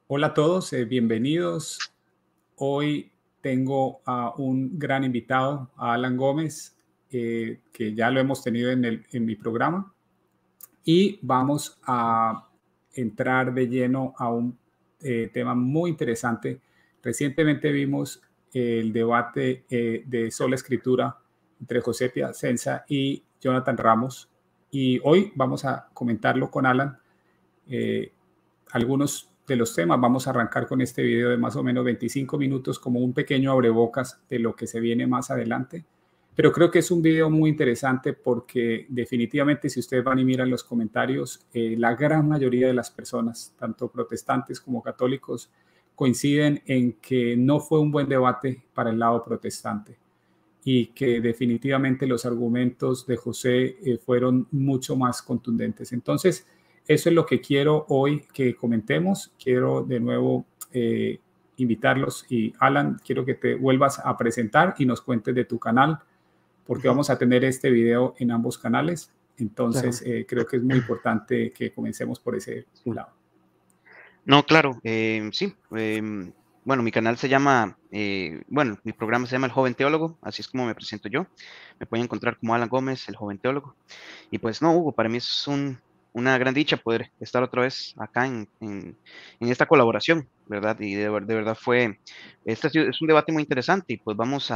Hola a todos, bienvenidos. Hoy tengo a un gran invitado, a Alan Gómez, que ya lo hemos tenido en mi programa, y vamos a entrar de lleno a un tema muy interesante. Recientemente vimos el debate de sola escritura entre José Piacenza y Jonathan Ramos, y hoy vamos a comentarlo con Alan. eh, Algunos de los temas. Vamos a arrancar con este video de más o menos 25 minutos como un pequeño abrebocas de lo que se viene más adelante. Pero creo que es un video muy interesante porque definitivamente si ustedes van y miran los comentarios, la gran mayoría de las personas, tanto protestantes como católicos, coinciden en que no fue un buen debate para el lado protestante y que definitivamente los argumentos de José fueron mucho más contundentes. Entonces, eso es lo que quiero hoy que comentemos. Quiero de nuevo invitarlos y Alan, quiero que te vuelvas a presentar y nos cuentes de tu canal, porque vamos a tener este video en ambos canales. Entonces, Claro, creo que es muy importante que comencemos por ese sí. lado. No, claro, sí. Bueno, mi canal se llama, bueno, mi programa se llama El Joven Teólogo, así es como me presento yo. Me pueden encontrar como Alan Gómez, el Joven Teólogo. Y pues no, Hugo, para mí es una gran dicha poder estar otra vez acá en esta colaboración, ¿verdad? Y de verdad este es un debate muy interesante y pues vamos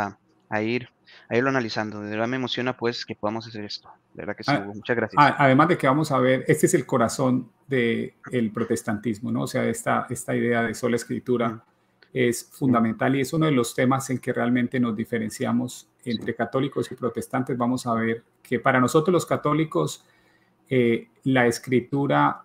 a irlo analizando. De verdad me emociona pues que podamos hacer esto. De verdad que sí, Hugo. Muchas gracias. Además de que vamos a ver, este es el corazón del protestantismo, ¿no? O sea, esta idea de sola escritura Mm, es sí, fundamental y es uno de los temas en que realmente nos diferenciamos sí. entre católicos y protestantes. Vamos a ver que para nosotros los católicos la escritura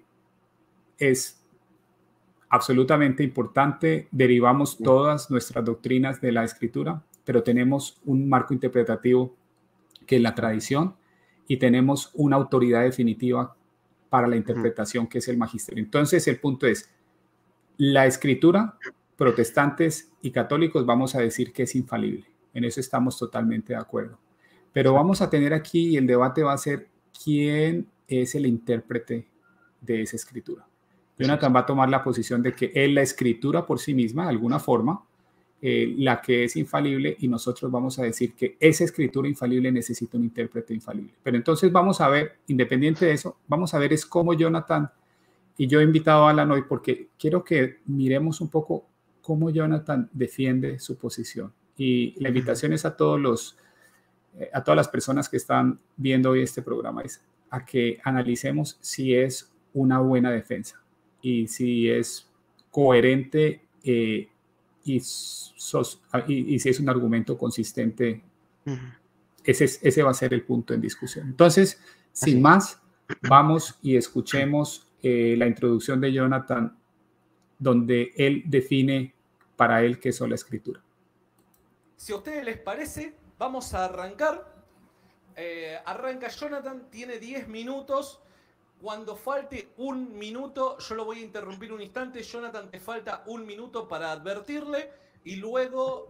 es absolutamente importante, derivamos Sí. todas nuestras doctrinas de la escritura, pero tenemos un marco interpretativo que es la tradición y tenemos una autoridad definitiva para la Ujú. interpretación que es el magisterio. Entonces el punto es, la escritura, protestantes y católicos vamos a decir que es infalible, en eso estamos totalmente de acuerdo, pero vamos Exacto. a tener aquí y el debate va a ser quién es el intérprete de esa escritura. Así es. Jonathan va a tomar la posición de que es la escritura por sí misma, de alguna forma, la que es infalible y nosotros vamos a decir que esa escritura infalible necesita un intérprete infalible. Pero entonces vamos a ver, independiente de eso, vamos a ver es cómo Jonathan, y yo he invitado a Alan hoy porque quiero que miremos un poco cómo Jonathan defiende su posición. Y la Ujú. invitación es a todas las personas que están viendo hoy este programa, es a que analicemos si es una buena defensa y si es coherente y si es un argumento consistente. Ujú. Ese va a ser el punto en discusión. Entonces, Así sin es. más, vamos y escuchemos la introducción de Jonathan, donde él define para él qué es la escritura. Si a ustedes les parece, vamos a arrancar. Arranca Jonathan, tiene 10 minutos. Cuando falte un minuto, yo lo voy a interrumpir un instante. Jonathan, te falta un minuto para advertirle. Y luego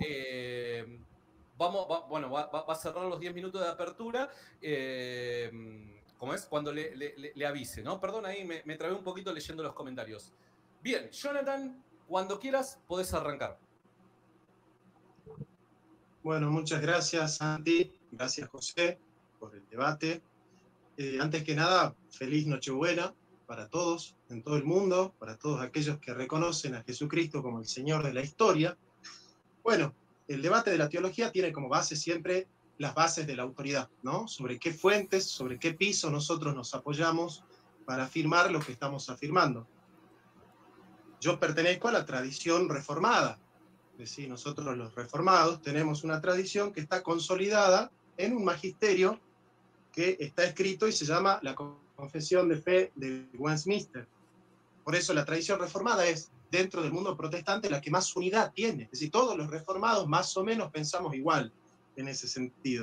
va a cerrar los 10 minutos de apertura. ¿Cómo es? Cuando le avise, ¿no? Perdón, ahí me trabé un poquito leyendo los comentarios. Bien, Jonathan, cuando quieras, podés arrancar. Bueno, muchas gracias, Santi. Gracias, José, por el debate. Antes que nada, feliz Nochebuena para todos, en todo el mundo, para todos aquellos que reconocen a Jesucristo como el Señor de la historia. Bueno, el debate de la teología tiene como base siempre las bases de la autoridad, ¿no? Sobre qué fuentes, sobre qué piso nosotros nos apoyamos para afirmar lo que estamos afirmando. Yo pertenezco a la tradición reformada. Es decir, nosotros los reformados tenemos una tradición que está consolidada en un magisterio que está escrito y se llama la Confesión de Fe de Westminster. Por eso la tradición reformada es, dentro del mundo protestante, la que más unidad tiene. Es decir, todos los reformados más o menos pensamos igual en ese sentido.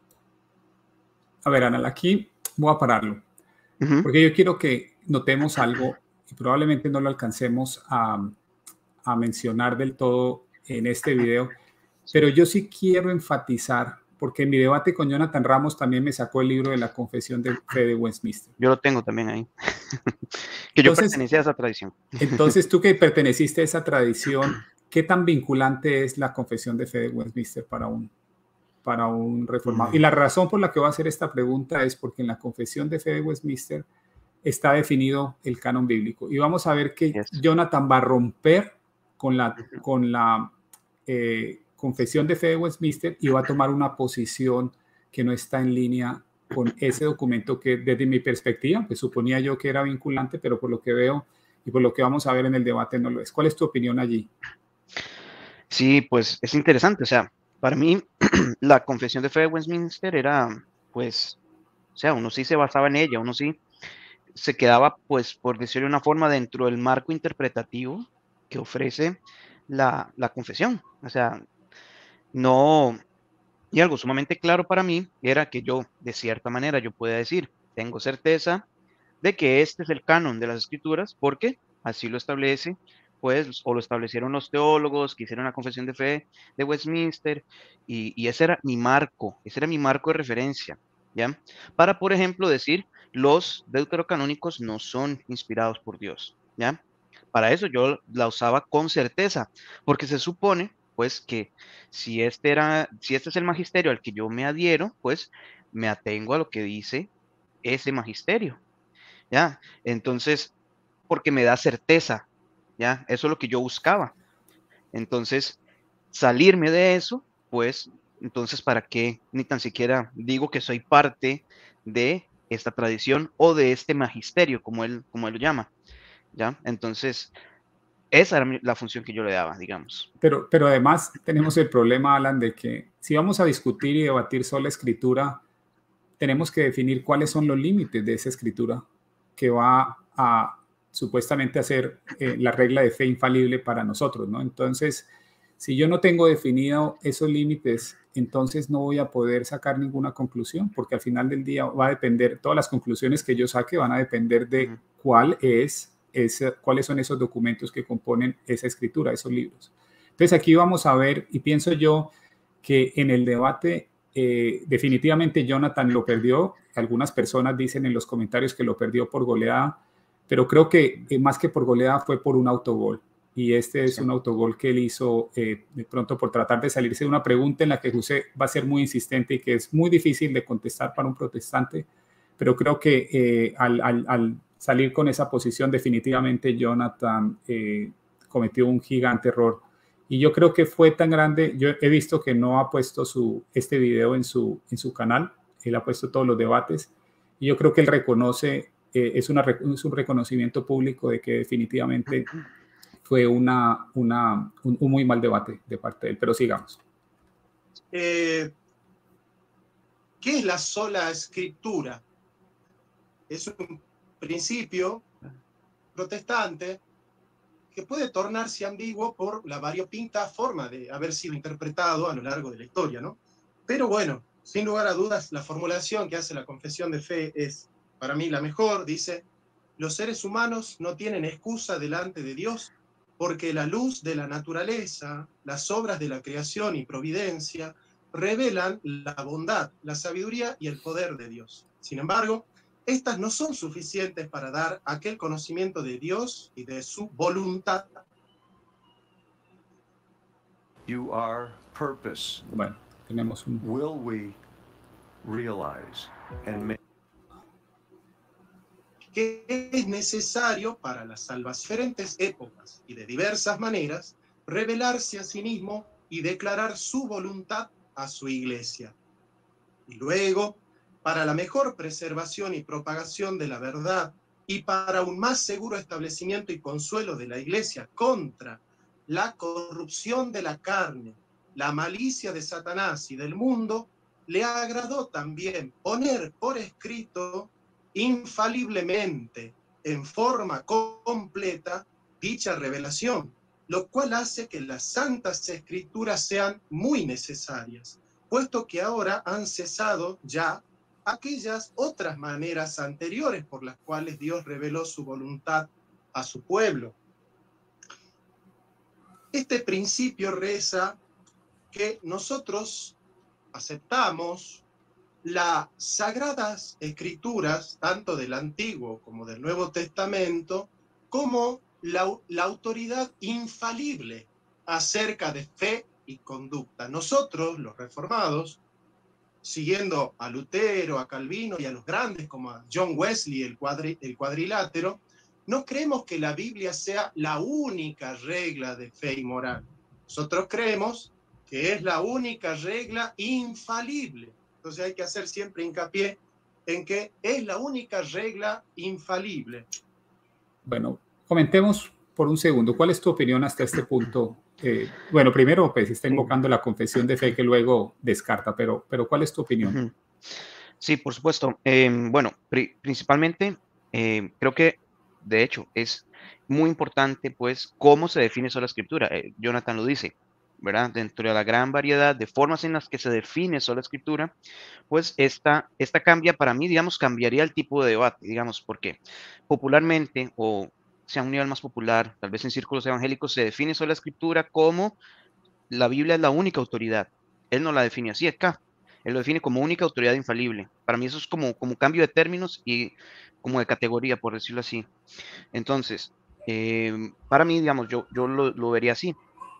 A ver, Ana, aquí voy a pararlo, Ujú. porque yo quiero que notemos algo y probablemente no lo alcancemos a mencionar del todo en este video, Sí. pero yo sí quiero enfatizar, porque en mi debate con Jonathan Ramos también me sacó el libro de la Confesión de Fe de Westminster. Yo lo tengo también ahí. Que yo Entonces, pertenecía a esa tradición. Entonces, tú que perteneciste a esa tradición, ¿qué tan vinculante es la confesión de fe de Westminster para un reformado? Y la razón por la que voy a hacer esta pregunta es porque en la confesión de fe de Westminster está definido el canon bíblico. Y vamos a ver que Yes. Jonathan va a romper con la confesión de fe de Westminster y va a tomar una posición que no está en línea con ese documento que desde mi perspectiva, pues suponía yo que era vinculante, pero por lo que veo y por lo que vamos a ver en el debate no lo es. ¿Cuál es tu opinión allí? Sí, pues es interesante. O sea, para mí la confesión de fe de Westminster era, pues, o sea, uno sí se basaba en ella, uno sí se quedaba, pues, por decirlo de una forma, dentro del marco interpretativo que ofrece la confesión. O sea, no, y algo sumamente claro para mí era que yo, de cierta manera, yo podía decir, tengo certeza de que este es el canon de las escrituras, porque así lo establece, pues, o lo establecieron los teólogos que hicieron la confesión de fe de Westminster, y ese era mi marco de referencia, ¿ya? Para, por ejemplo, decir, los deuterocanónicos no son inspirados por Dios, ¿ya? Para eso yo la usaba con certeza, porque se supone, pues, que si este es el magisterio al que yo me adhiero, pues, me atengo a lo que dice ese magisterio, ¿ya? Entonces, porque me da certeza, ¿ya? Eso es lo que yo buscaba. Entonces, salirme de eso, pues, entonces, ¿para qué ni tan siquiera digo que soy parte de esta tradición o de este magisterio, como él lo llama, ¿ya? Entonces, esa era la función que yo le daba, digamos. Pero además tenemos el problema, Alan, de que si vamos a discutir y debatir sola escritura, tenemos que definir cuáles son los límites de esa escritura que va a supuestamente hacer la regla de fe infalible para nosotros, ¿no? Entonces, si yo no tengo definido esos límites, entonces no voy a poder sacar ninguna conclusión, porque al final del día va a depender, todas las conclusiones que yo saque van a depender de cuáles son esos documentos que componen esa escritura, esos libros. Entonces aquí vamos a ver, y pienso yo que en el debate definitivamente Jonathan lo perdió. Algunas personas dicen en los comentarios que lo perdió por goleada, pero creo que más que por goleada fue por un autogol. Y este es un autogol que él hizo de pronto por tratar de salirse de una pregunta en la que José va a ser muy insistente y que es muy difícil de contestar para un protestante. Pero creo que al salir con esa posición, definitivamente Jonathan cometió un gigante error. Y yo creo que fue tan grande, yo he visto que no ha puesto este video en su canal, él ha puesto todos los debates, y yo creo que él reconoce, es un reconocimiento público de que definitivamente fue un muy mal debate de parte de él, pero sigamos. ¿Qué es la sola escritura? Es un principio protestante que puede tornarse ambiguo por la variopinta forma de haber sido interpretado a lo largo de la historia, ¿no? Pero bueno, sin lugar a dudas, la formulación que hace la confesión de fe es, para mí, la mejor. Dice, los seres humanos no tienen excusa delante de Dios porque la luz de la naturaleza, las obras de la creación y providencia revelan la bondad, la sabiduría y el poder de Dios. Sin embargo, estas no son suficientes para dar aquel conocimiento de Dios y de su voluntad. You are purpose. Bueno, tenemos un... Will we realize and make... que es necesario para las diferentes épocas y de diversas maneras revelarse a sí mismo y declarar su voluntad a su iglesia. Y luego, para la mejor preservación y propagación de la verdad y para un más seguro establecimiento y consuelo de la iglesia contra la corrupción de la carne, la malicia de Satanás y del mundo, le agradó también poner por escrito infaliblemente, en forma completa, dicha revelación, lo cual hace que las santas escrituras sean muy necesarias, puesto que ahora han cesado ya aquellas otras maneras anteriores por las cuales Dios reveló su voluntad a su pueblo. Este principio reza que nosotros aceptamos las sagradas escrituras, tanto del Antiguo como del Nuevo Testamento, como la autoridad infalible acerca de fe y conducta. Nosotros, los reformados, siguiendo a Lutero, a Calvino y a los grandes como a John Wesley, el cuadrilátero, no creemos que la Biblia sea la única regla de fe y moral. Nosotros creemos que es la única regla infalible. Entonces hay que hacer siempre hincapié en que es la única regla infalible. Bueno, comentemos por un segundo, ¿cuál es tu opinión hasta este punto? Bueno, primero, pues está invocando la confesión de fe que luego descarta, pero ¿cuál es tu opinión? Sí, por supuesto. Bueno, principalmente creo que, de hecho, es muy importante, pues, cómo se define sola escritura. Jonathan lo dice, ¿verdad? Dentro de la gran variedad de formas en las que se define sola escritura, pues esta cambia para mí, digamos, cambiaría el tipo de debate, digamos, porque popularmente, o sea, a un nivel más popular, tal vez en círculos evangélicos, se define sola escritura como la Biblia es la única autoridad. Él no la define así acá. Él lo define como única autoridad infalible. Para mí eso es como cambio de términos y como de categoría, por decirlo así. Entonces, para mí, digamos, yo lo vería así.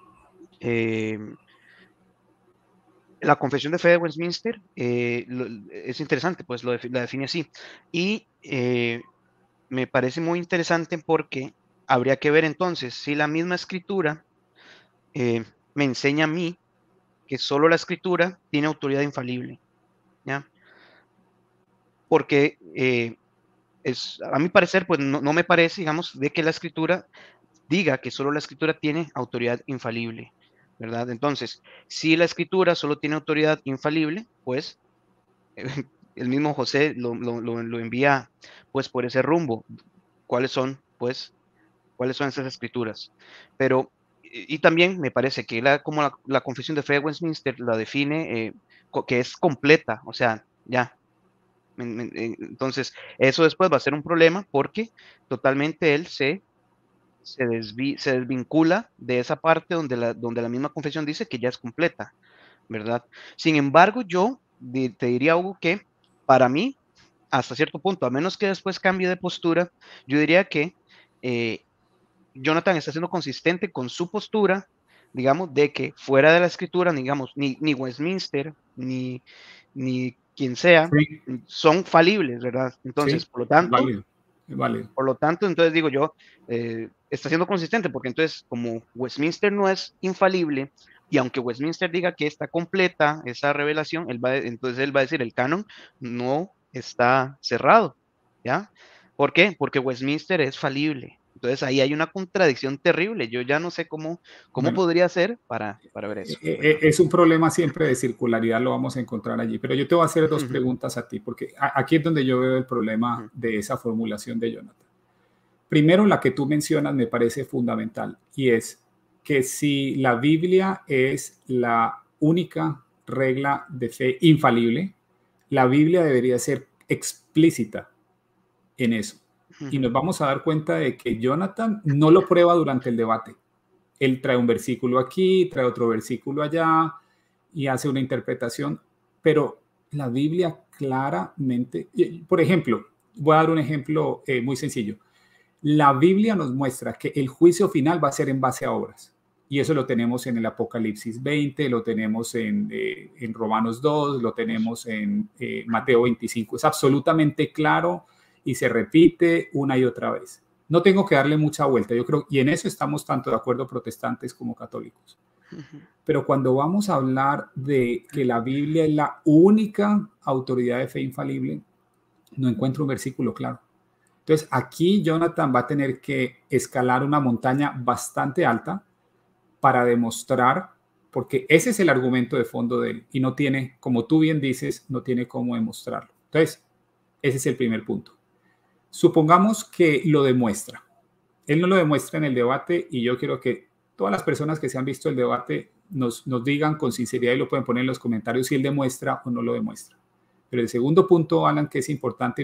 La Confesión de Fe de Westminster es interesante, pues la define así. Y me parece muy interesante porque habría que ver entonces si la misma escritura me enseña a mí que solo la escritura tiene autoridad infalible, ¿ya? Porque a mi parecer, pues no me parece, digamos, de que la escritura diga que solo la escritura tiene autoridad infalible, ¿verdad? Entonces, si la escritura solo tiene autoridad infalible, pues el mismo José lo envía, pues, por ese rumbo. ¿Cuáles son, pues, cuáles son esas escrituras? Pero, y también me parece que como la Confesión de Fe de Westminster la define, que es completa, o sea, ya. Entonces, eso después va a ser un problema porque totalmente él se desvincula de esa parte donde la misma confesión dice que ya es completa, ¿verdad? Sin embargo, yo te diría, Hugo, que para mí, hasta cierto punto, a menos que después cambie de postura, yo diría que Jonathan está siendo consistente con su postura, digamos, de que fuera de la escritura, digamos, ni Westminster, ni quien sea, Sí, son falibles, ¿verdad? Entonces, sí, por lo es tanto, válido, es válido. entonces digo yo, está siendo consistente, porque entonces, como Westminster no es infalible, y aunque Westminster diga que está completa esa revelación, entonces él va a decir, el canon no está cerrado, ¿ya? ¿Por qué? Porque Westminster es falible. Entonces ahí hay una contradicción terrible. Yo ya no sé cómo Bueno, podría hacer para ver eso, ¿verdad? es un problema siempre de circularidad, lo vamos a encontrar allí, pero yo te voy a hacer dos Ujú, preguntas a ti, porque aquí es donde yo veo el problema ujú, de esa formulación de Jonathan. Primero, la que tú mencionas me parece fundamental, y es que si la Biblia es la única regla de fe infalible, la Biblia debería ser explícita en eso. Y ujú, nos vamos a dar cuenta de que Jonathan no lo prueba durante el debate. Él trae un versículo aquí, trae otro versículo allá y hace una interpretación, pero la Biblia claramente, por ejemplo, voy a dar un ejemplo muy sencillo. La Biblia nos muestra que el juicio final va a ser en base a obras. Y eso lo tenemos en el Apocalipsis 20, lo tenemos en Romanos 2, lo tenemos en Mateo 25. Es absolutamente claro y se repite una y otra vez. No tengo que darle mucha vuelta, yo creo, y en eso estamos tanto de acuerdo protestantes como católicos. ujú, Pero cuando vamos a hablar de que la Biblia es la única autoridad de fe infalible, no encuentro un versículo claro. Entonces, aquí Jonathan va a tener que escalar una montaña bastante alta para demostrar, porque ese es el argumento de fondo de él, y no tiene, como tú bien dices, no tiene cómo demostrarlo. Entonces, ese es el primer punto. Supongamos que lo demuestra. Él no lo demuestra en el debate, y yo quiero que todas las personas que se han visto el debate nos digan con sinceridad, y lo pueden poner en los comentarios, si él demuestra o no lo demuestra. Pero el segundo punto, Alan, que es importante y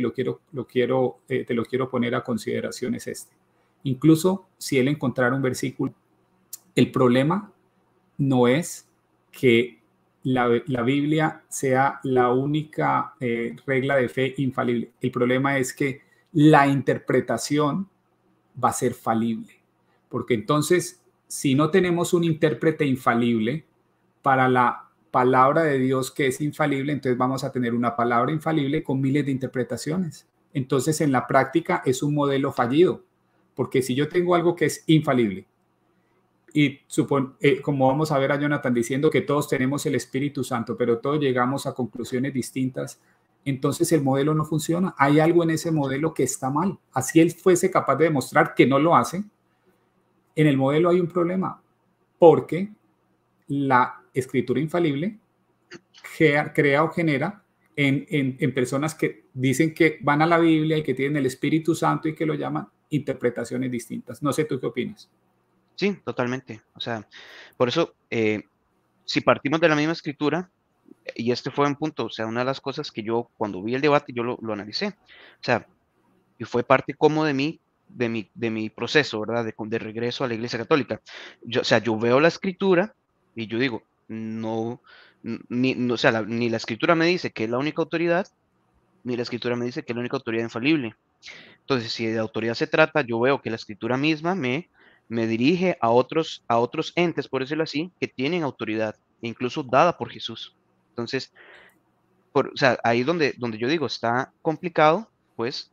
te lo quiero poner a consideración es este. Incluso si él encontrara un versículo, el problema no es que la Biblia sea la única regla de fe infalible. El problema es que la interpretación va a ser falible, porque entonces, si no tenemos un intérprete infalible para la palabra de Dios que es infalible, entonces vamos a tener una palabra infalible con miles de interpretaciones. Entonces, en la práctica es un modelo fallido, porque si yo tengo algo que es infalible, y como vamos a ver a Jonathan diciendo que todos tenemos el Espíritu Santo, pero todos llegamos a conclusiones distintas, entonces el modelo no funciona. Hay algo en ese modelo que está mal. Así él fuese capaz de demostrar que no lo hace, en el modelo hay un problema, porque la escritura infalible crea o genera en personas que dicen que van a la Biblia y que tienen el Espíritu Santo y que lo llaman interpretaciones distintas. No sé, ¿tú qué opinas? Sí, totalmente. O sea, por eso, si partimos de la misma escritura, y este fue un punto, o sea, una de las cosas que yo cuando vi el debate, yo lo analicé. O sea, y fue parte como de mi proceso, ¿verdad? De regreso a la Iglesia Católica. O sea, yo veo la escritura y yo digo, no, o sea, ni la escritura me dice que es la única autoridad, ni la escritura me dice que es la única autoridad infalible. Entonces, si de autoridad se trata, yo veo que la escritura misma me dirige a otros entes, por decirlo así, que tienen autoridad, e incluso dada por Jesús. Entonces, o sea, ahí donde yo digo, está complicado, pues,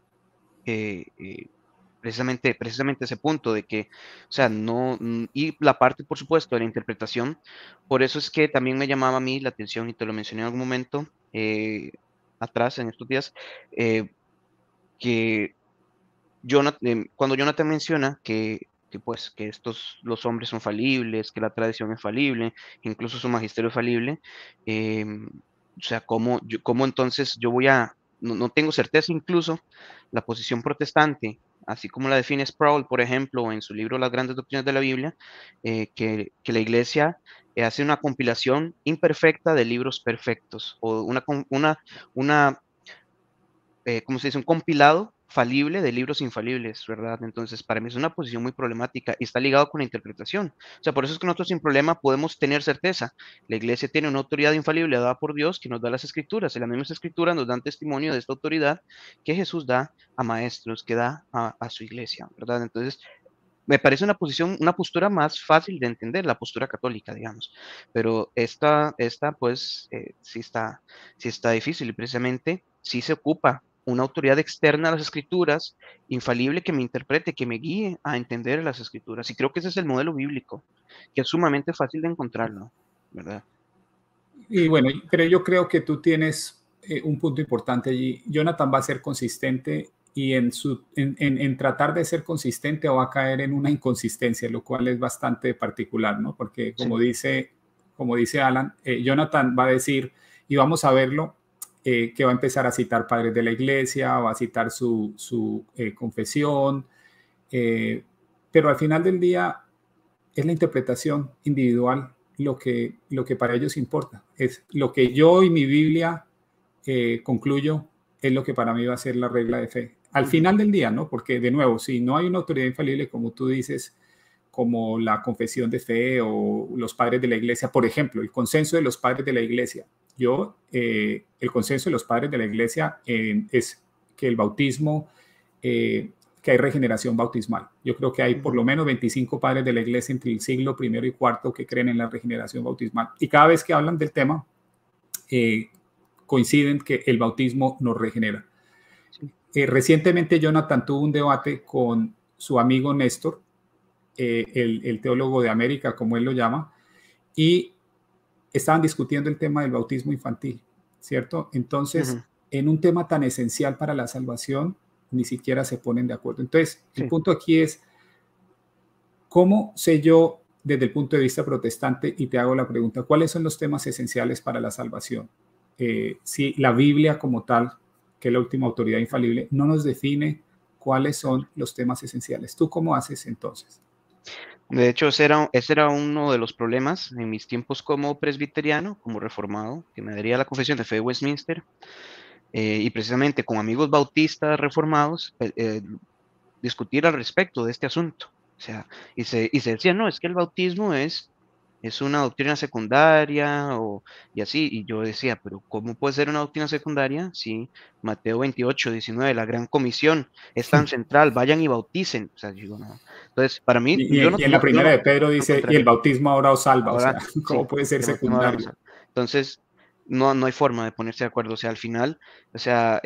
precisamente ese punto de que, o sea, y la parte, por supuesto, de la interpretación, por eso es que también me llamaba a mí la atención, y te lo mencioné en algún momento, atrás, en estos días, que cuando Jonathan menciona pues, que los hombres son falibles, que la tradición es falible, que incluso su magisterio es falible, o sea, ¿cómo entonces yo no tengo certeza incluso la posición protestante, así como la define Sproul, por ejemplo, en su libro Las Grandes Doctrinas de la Biblia, que la Iglesia hace una compilación imperfecta de libros perfectos, o una ¿cómo se dice? Un compilado falible de libros infalibles, ¿verdad? Entonces, para mí es una posición muy problemática y está ligado con la interpretación. O sea, por eso es que nosotros sin problema podemos tener certeza. La iglesia tiene una autoridad infalible dada por Dios que nos da las escrituras. Y las mismas escrituras nos dan testimonio de esta autoridad que Jesús da a maestros, que da a su iglesia, ¿verdad? Entonces, me parece una postura más fácil de entender, la postura católica, digamos. Pero esta pues, sí está difícil y precisamente sí se ocupa una autoridad externa a las escrituras, infalible, que me interprete, que me guíe a entender las escrituras. Y creo que ese es el modelo bíblico, que es sumamente fácil de encontrarlo, ¿verdad? Y bueno, pero yo creo que tú tienes un punto importante allí. Jonathan va a ser consistente y en tratar de ser consistente va a caer en una inconsistencia, lo cual es bastante particular, ¿no? Porque como dice Alan, Jonathan va a decir, y vamos a verlo, que va a empezar a citar padres de la iglesia, va a citar su confesión, pero al final del día es la interpretación individual lo que para ellos importa. Es lo que yo y mi Biblia concluyo, es lo que para mí va a ser la regla de fe. Al final del día, ¿no? Porque de nuevo, si no hay una autoridad infalible, como tú dices, como la confesión de fe o los padres de la iglesia, por ejemplo, el consenso de los padres de la iglesia. El consenso de los padres de la iglesia es que el bautismo, que hay regeneración bautismal. Yo creo que hay por lo menos 25 padres de la iglesia entre el siglo I y IV que creen en la regeneración bautismal. Y cada vez que hablan del tema, coinciden que el bautismo nos regenera. Recientemente Jonathan tuvo un debate con su amigo Néstor, el teólogo de América, como él lo llama, y estaban discutiendo el tema del bautismo infantil, ¿cierto? Entonces, en un tema tan esencial para la salvación, ni siquiera se ponen de acuerdo. Entonces, el punto aquí es, ¿cómo sé yo desde el punto de vista protestante? Y te hago la pregunta, ¿cuáles son los temas esenciales para la salvación? Si la Biblia como tal, que es la última autoridad infalible, no nos define cuáles son los temas esenciales. ¿Tú cómo haces entonces? De hecho, ese era uno de los problemas en mis tiempos como presbiteriano, como reformado, que me daría la confesión de fe de Westminster, y precisamente con amigos bautistas reformados, discutir al respecto de este asunto. O sea, y se decía, no, es que el bautismo es es una doctrina secundaria y así, y yo decía, pero ¿cómo puede ser una doctrina secundaria si Mateo 28, 19, la gran comisión es tan central, vayan y bauticen? O sea, yo digo, no. Entonces, para mí, Y en la yo primera no de Pedro dice, y el encontraría. bautismo ahora os salva, o sea, Ahora, ¿cómo sí, puede ser el bautismo ahora nos secundario? salva. Entonces, no hay forma de ponerse de acuerdo. O sea, al final, o sea,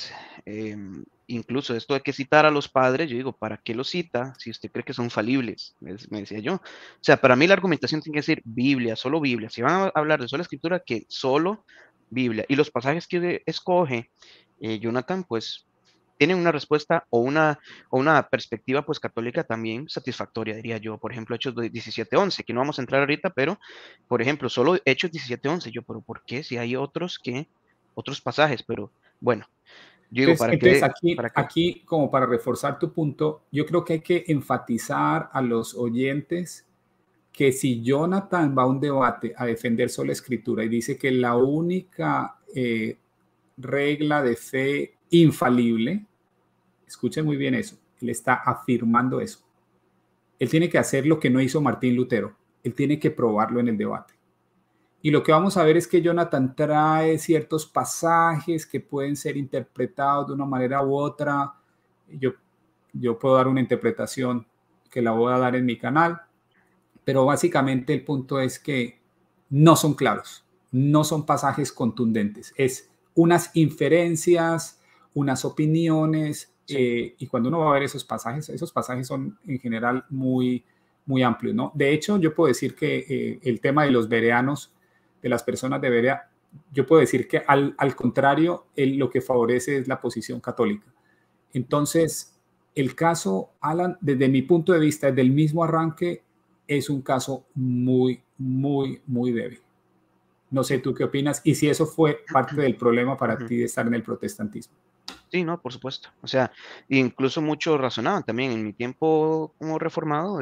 incluso esto de que citar a los padres, yo digo, ¿para qué los cita si usted cree que son falibles? Me decía yo. O sea, para mí la argumentación tiene que decir Biblia, solo Biblia. Si van a hablar de sola escritura, que solo Biblia. Y los pasajes que escoge Jonathan, pues tienen una respuesta o una perspectiva pues católica también satisfactoria, diría yo. Por ejemplo, Hechos 17:11, que no vamos a entrar ahorita, pero, por ejemplo, solo Hechos 17:11, yo, pero ¿por qué? Si hay otros pasajes, pero bueno, yo digo, Entonces ¿para qué? aquí, como para reforzar tu punto, yo creo que hay que enfatizar a los oyentes que si Jonathan va a un debate a defender sola escritura y dice que la única regla de fe infalible, escuchen muy bien eso, él está afirmando eso. Él tiene que hacer lo que no hizo Martín Lutero, él tiene que probarlo en el debate. Y lo que vamos a ver es que Jonathan trae ciertos pasajes que pueden ser interpretados de una manera u otra. Yo puedo dar una interpretación que la voy a dar en mi canal, pero básicamente el punto es que no son claros, no son pasajes contundentes, es unas inferencias, unas opiniones, Sí. y cuando uno va a ver esos pasajes son en general muy, muy amplios, ¿no? De hecho, yo puedo decir que el tema de los bereanos, de las personas de Berea, yo puedo decir que al contrario, lo que favorece es la posición católica. Entonces, el caso, Alan, desde mi punto de vista, desde el mismo arranque, es un caso muy, muy, muy débil. No sé tú qué opinas y si eso fue parte del problema para ti de estar en el protestantismo. Sí, no, por supuesto. O sea, incluso muchos razonaban también en mi tiempo como reformado,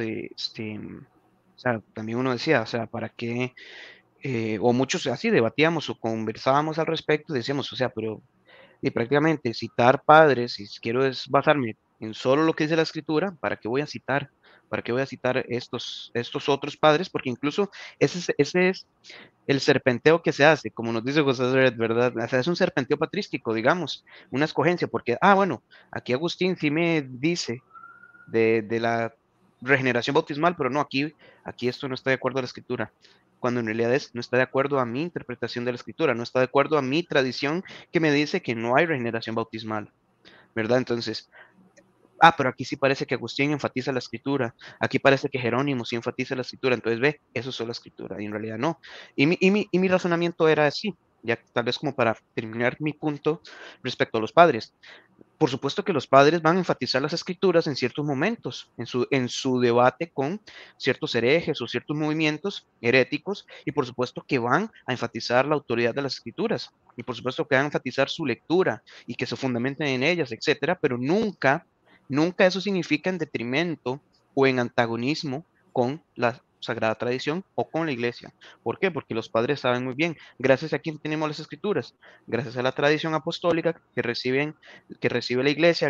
o sea, también uno decía, o sea, ¿para qué? O muchos así debatíamos o conversábamos al respecto, decíamos, o sea, pero y prácticamente citar padres, si quiero es basarme en solo lo que dice la escritura, ¿para qué voy a citar? ¿Para qué voy a citar estos otros padres? Porque incluso ese es el serpenteo que se hace, como nos dice José Red, ¿verdad? O sea, es un serpenteo patrístico, digamos, una escogencia, porque, bueno, aquí Agustín sí me dice de la regeneración bautismal, pero no, aquí esto no está de acuerdo a la escritura, cuando en realidad no está de acuerdo a mi interpretación de la escritura, no está de acuerdo a mi tradición que me dice que no hay regeneración bautismal, ¿verdad? Entonces, pero aquí sí parece que Agustín enfatiza la escritura, aquí parece que Jerónimo sí enfatiza la escritura, entonces ve, eso es solo la escritura, y en realidad no. Y mi razonamiento era así, ya tal vez como para terminar mi punto respecto a los padres. Por supuesto que los padres van a enfatizar las escrituras en ciertos momentos, en su debate con ciertos herejes o ciertos movimientos heréticos, y por supuesto que van a enfatizar la autoridad de las escrituras, y por supuesto que van a enfatizar su lectura y que se fundamenten en ellas, etcétera, pero nunca eso significa en detrimento o en antagonismo con la sagrada tradición o con la iglesia. ¿Por qué? Porque los padres saben muy bien, gracias a quién tenemos las escrituras, gracias a la tradición apostólica que recibe la iglesia,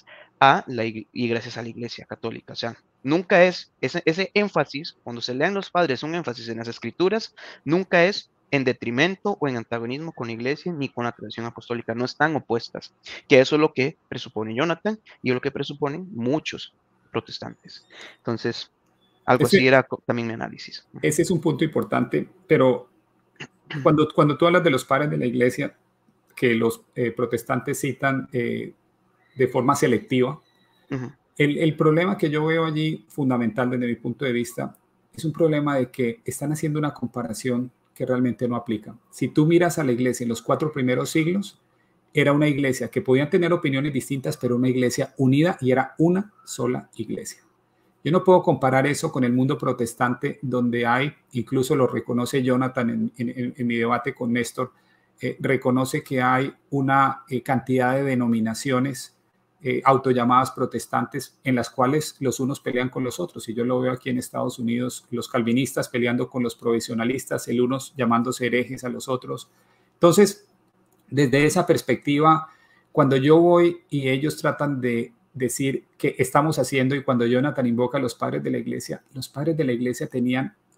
y gracias a la iglesia católica. O sea, nunca es ese énfasis, cuando se lean los padres, un énfasis en las escrituras, nunca es en detrimento o en antagonismo con la iglesia ni con la tradición apostólica, no están opuestas, que eso es lo que presupone Jonathan y es lo que presuponen muchos protestantes. Entonces, algo así Ese, era también mi análisis. ese es un punto importante, pero cuando tú hablas de los padres de la iglesia, que los protestantes citan de forma selectiva, Uh-huh. el problema que yo veo allí fundamental desde mi punto de vista es un problema de que están haciendo una comparación que realmente no aplica. Si tú miras a la iglesia en los 4 primeros siglos, era una iglesia que podían tener opiniones distintas, pero una iglesia unida y era una sola iglesia. Yo no puedo comparar eso con el mundo protestante, donde hay, incluso lo reconoce Jonathan en mi debate con Néstor, reconoce que hay una cantidad de denominaciones autollamadas protestantes en las cuales los unos pelean con los otros. Y yo lo veo aquí en Estados Unidos, los calvinistas peleando con los provisionalistas, el unos llamándose herejes a los otros. Entonces, desde esa perspectiva, cuando yo voy y ellos tratan de decir qué estamos haciendo, y cuando Jonathan invoca a los padres de la iglesia tenían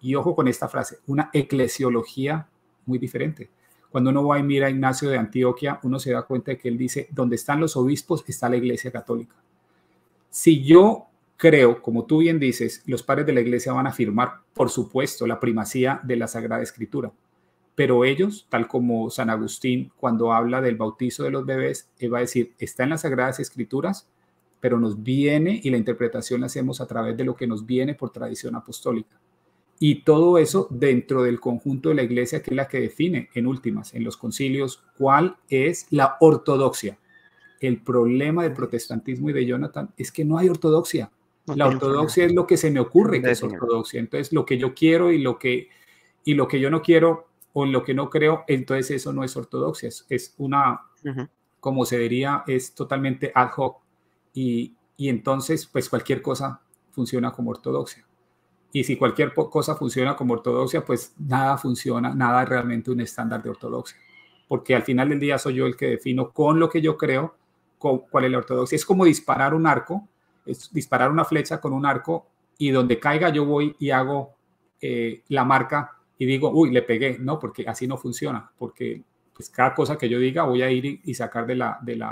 y ojo con esta frase, una eclesiología muy diferente. Cuando uno va y mira a Ignacio de Antioquía, uno se da cuenta de que él dice, donde están los obispos está la Iglesia Católica. Si yo creo, como tú bien dices, los padres de la Iglesia van a afirmar, por supuesto, la primacía de la Sagrada Escritura, pero ellos, tal como San Agustín, cuando habla del bautizo de los bebés, él va a decir, está en las Sagradas Escrituras, pero nos viene y la interpretación la hacemos a través de lo que nos viene por tradición apostólica. Y todo eso dentro del conjunto de la Iglesia, que es la que define, en últimas, en los concilios, cuál es la ortodoxia. El problema del protestantismo y de Jonathan es que no hay ortodoxia. La ortodoxia es lo que se me ocurre que es ortodoxia. Entonces, lo que yo quiero y lo que yo no quiero o en lo que no creo, entonces eso no es ortodoxia. Es una, como se diría, es totalmente ad hoc. Y entonces, pues cualquier cosa funciona como ortodoxia. Y si cualquier cosa funciona como ortodoxia, pues nada funciona, nada es realmente un estándar de ortodoxia. Porque al final del día soy yo el que defino con lo que yo creo cuál es la ortodoxia. Es como disparar un arco, es disparar una flecha con un arco y donde caiga yo voy y hago la marca y digo, uy, le pegué. No, porque así no funciona. Porque pues cada cosa que yo diga voy a ir y sacar de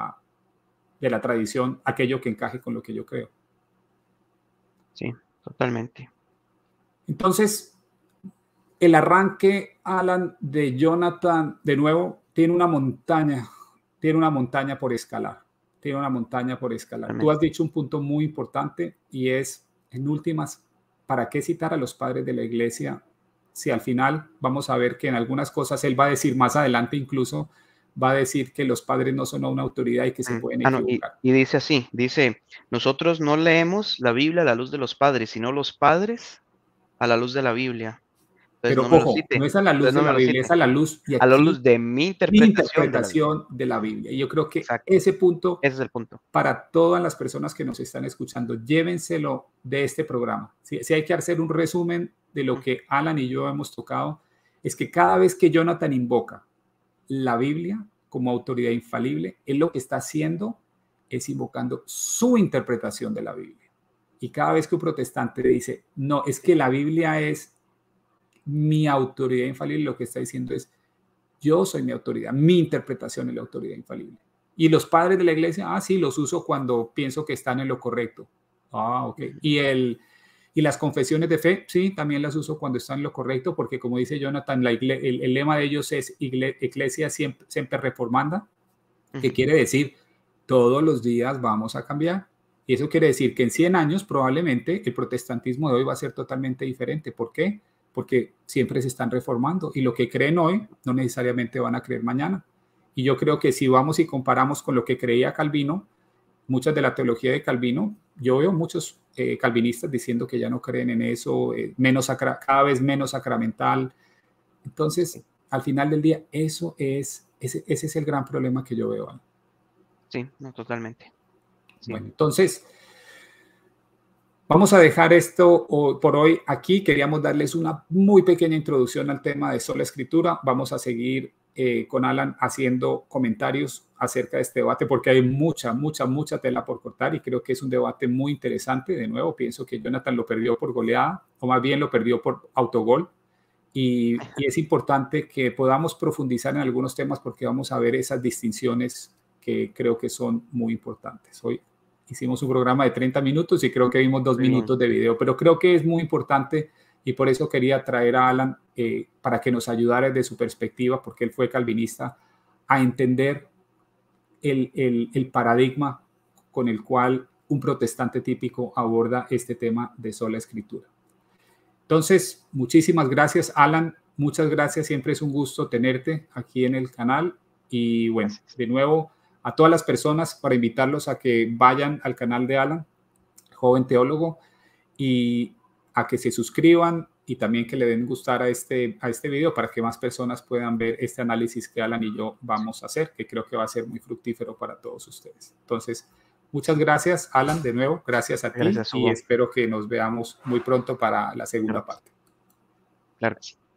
la tradición aquello que encaje con lo que yo creo. Sí, totalmente. Entonces, el arranque, Alan, de Jonathan, de nuevo, tiene una montaña por escalar. Tiene una montaña por escalar. Tú has dicho un punto muy importante y es, en últimas, ¿para qué citar a los padres de la Iglesia? Si al final vamos a ver que en algunas cosas él va a decir más adelante incluso, va a decir que los padres no son una autoridad y que se pueden equivocar. Y dice así, dice, nosotros no leemos la Biblia a la luz de los padres, sino los padres a la luz de la Biblia. Entonces, pero ojo, no es a la luz de la Biblia, es a la luz, y aquí, a la luz de mi interpretación de la Biblia. Y yo creo que ese punto, ese es el punto. Para todas las personas que nos están escuchando, llévenselo de este programa. Si hay que hacer un resumen de lo que Alan y yo hemos tocado, es que cada vez que Jonathan invoca la Biblia como autoridad infalible, él lo que está haciendo es invocando su interpretación de la Biblia. Y cada vez que un protestante le dice, no, es que la Biblia es mi autoridad infalible, lo que está diciendo es, yo soy mi autoridad, mi interpretación es la autoridad infalible. Y los padres de la Iglesia, sí, los uso cuando pienso que están en lo correcto. Ok. Y las confesiones de fe, sí, también las uso cuando están en lo correcto, porque como dice Jonathan, el lema de ellos es Ecclesia siempre reformanda, que quiere decir, todos los días vamos a cambiar. Y eso quiere decir que en 100 años probablemente el protestantismo de hoy va a ser totalmente diferente. ¿Por qué? Porque siempre se están reformando y lo que creen hoy no necesariamente van a creer mañana. Y yo creo que si vamos y comparamos con lo que creía Calvino, muchas de la teología de Calvino, yo veo muchos calvinistas diciendo que ya no creen en eso, cada vez menos sacramental. Entonces, al final del día, ese es el gran problema que yo veo. Sí, no, totalmente. Sí. Bueno, entonces, vamos a dejar esto por hoy aquí. Queríamos darles una muy pequeña introducción al tema de sola escritura. Vamos a seguir con Alan haciendo comentarios acerca de este debate porque hay mucha tela por cortar y creo que es un debate muy interesante. De nuevo, pienso que Jonathan lo perdió por goleada o más bien lo perdió por autogol y es importante que podamos profundizar en algunos temas porque vamos a ver esas distinciones que creo que son muy importantes. Hoy hicimos un programa de 30 minutos y creo que vimos 2 minutos de video, pero creo que es muy importante y por eso quería traer a Alan para que nos ayudara desde su perspectiva, porque él fue calvinista, a entender el paradigma con el cual un protestante típico aborda este tema de sola escritura. Entonces, muchísimas gracias, Alan. Muchas gracias. Siempre es un gusto tenerte aquí en el canal. Y bueno, de nuevo, a todas las personas para invitarlos a que vayan al canal de Alan, Joven Teólogo, y a que se suscriban y también que le den gustar a este video para que más personas puedan ver este análisis que Alan y yo vamos a hacer, que creo que va a ser muy fructífero para todos ustedes. Entonces, muchas gracias, Alan, de nuevo. Gracias a ti y espero que nos veamos muy pronto para la segunda parte. Claro que sí.